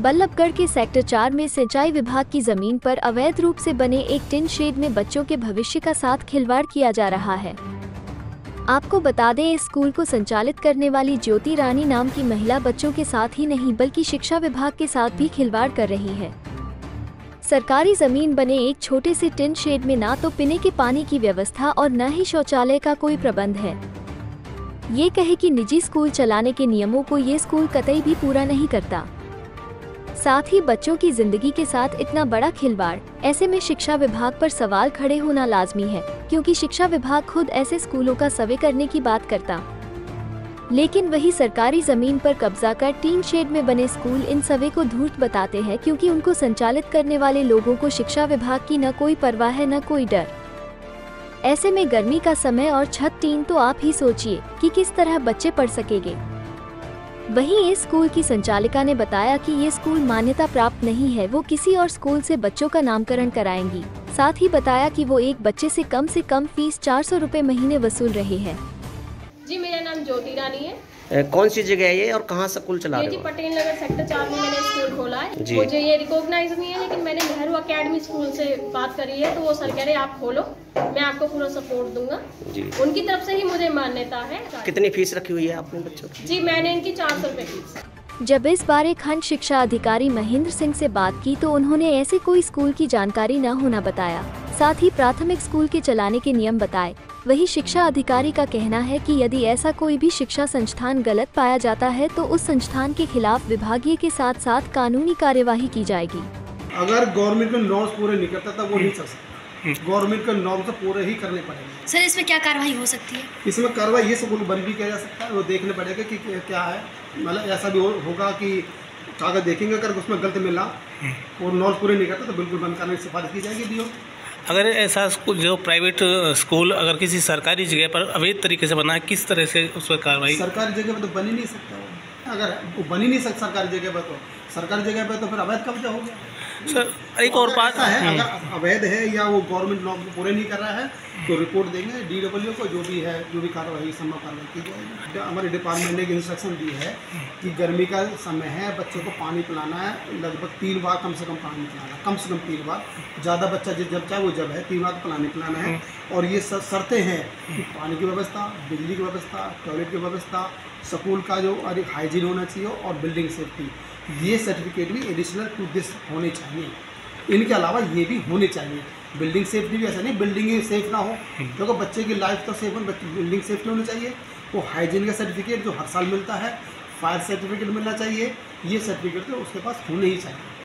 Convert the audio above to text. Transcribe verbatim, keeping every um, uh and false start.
बल्लभगढ़ के सेक्टर चार में सिंचाई विभाग की जमीन पर अवैध रूप से बने एक टिन शेड में बच्चों के भविष्य का साथ खिलवाड़ किया जा रहा है। आपको बता दें, इस स्कूल को संचालित करने वाली ज्योति रानी नाम की महिला बच्चों के साथ ही नहीं बल्कि शिक्षा विभाग के साथ भी खिलवाड़ कर रही है। सरकारी जमीन बने एक छोटे से टिन शेड में ना तो पीने के पानी की व्यवस्था और न ही शौचालय का कोई प्रबंध है। ये कहे कि निजी स्कूल चलाने के नियमों को ये स्कूल कतई भी पूरा नहीं करता। साथ ही बच्चों की जिंदगी के साथ इतना बड़ा खिलवाड़, ऐसे में शिक्षा विभाग पर सवाल खड़े होना लाजमी है, क्योंकि शिक्षा विभाग खुद ऐसे स्कूलों का सर्वे करने की बात करता, लेकिन वही सरकारी जमीन पर कब्जा कर टीन शेड में बने स्कूल इन सर्वे को धूर्त बताते हैं, क्योंकि उनको संचालित करने वाले लोगों को शिक्षा विभाग की न कोई परवाह है न कोई डर। ऐसे में गर्मी का समय और छत टीन, तो आप ही सोचिए कि किस तरह बच्चे पढ़ सकेंगे। वहीं इस स्कूल की संचालिका ने बताया कि ये स्कूल मान्यता प्राप्त नहीं है, वो किसी और स्कूल से बच्चों का नामकरण कराएंगी। साथ ही बताया कि वो एक बच्चे से कम से कम फीस चार सौ रुपए महीने वसूल रहे हैं। जी, मेरा नाम ज्योति रानी है। ए, कौन सी जगह है ये और कहाँ स्कूल चला रहे हो? जी, पटेल नगर सेक्टर चार में मैंने स्कूल खोला है। मुझे ये रिकॉग्नाइज नहीं है, लेकिन मैंने नेहरू एकेडमी स्कूल से बात करी है, तो वो सर कह रहे आप खोलो, मैं आपको पूरा सपोर्ट दूंगा। जी, उनकी तरफ से ही मुझे मान्यता है। कितनी फीस रखी हुई है आपने बच्चों की? जी, मैंने इनकी चार सौ रुपए फीस। जब इस बारे खंड शिक्षा अधिकारी महेंद्र सिंह से बात की तो उन्होंने ऐसे कोई स्कूल की जानकारी न होना बताया। साथ ही प्राथमिक स्कूल के चलाने के नियम बताए। वही शिक्षा अधिकारी का कहना है कि यदि ऐसा कोई भी शिक्षा संस्थान गलत पाया जाता है तो उस संस्थान के खिलाफ विभागीय के साथ साथ कानूनी कार्यवाही की जाएगी। अगर गवर्नमेंट के नॉर्म्स पूरे नहीं करता तब वो नहीं चल सकता। गवर्नमेंट के नॉर्म्स पूरे ही करने पड़ेंगे। सर, इसमें क्या कार्रवाई हो सकती है? इसमें कार्रवाई ये स्कूल बंद भी किया जा सकता है, वो देखने पड़ेगा कि क्या है। मतलब ऐसा भी हो, होगा कि कागज देखेंगे, अगर उसमें गलत मिला और नॉर्म्स पूरे नहीं करता तो बिल्कुल बंद करने की सिफारिश की जाएगी। डी ओ अगर ऐसा स्कूल जो प्राइवेट स्कूल अगर किसी सरकारी जगह पर अवैध तरीके से बना है, किस तरह से उस पर कार्रवाई? सरकारी जगह पर तो बन ही नहीं सकता वो। अगर वो बन ही नहीं सकता सरकारी जगह पर, तो सरकारी जगह पर तो फिर अवैध कब्जा हो गया। सर, एक और बात है, अगर अवैध है या वो गवर्नमेंट नॉर्म पूरे नहीं कर रहा है तो रिपोर्ट देंगे डी डब्ल्यू को, जो भी है जो भी कार्रवाई संभव कार्रवाई की जाएगी। हमारे डिपार्टमेंट ने एक इंस्ट्रक्शन दी है कि गर्मी का समय है, बच्चों को पानी पिलाना है, लगभग तीन बार कम से कम पानी पिलाना, कम से कम तीन बार। ज़्यादा बच्चा जब चाहे वो जब है तीन बार पानी पिलाना है। और ये शर्तें हैं कि पानी की व्यवस्था, बिजली की व्यवस्था, टॉयलेट की व्यवस्था, स्कूल का जो हाइजीन होना चाहिए और बिल्डिंग सेफ्टी, ये सर्टिफिकेट भी एडिशनल टू दिस होने चाहिए। इनके अलावा ये भी होने चाहिए। बिल्डिंग सेफ्टी भी ऐसा नहीं बिल्डिंग सेफ ना हो, क्योंकि बच्चे की लाइफ तो सेफ हो, बिल्डिंग सेफ्टी होनी चाहिए। वो हाइजीन का सर्टिफिकेट जो हर साल मिलता है, फायर सर्टिफिकेट मिलना चाहिए, ये सर्टिफिकेट तो उसके पास होने ही चाहिए।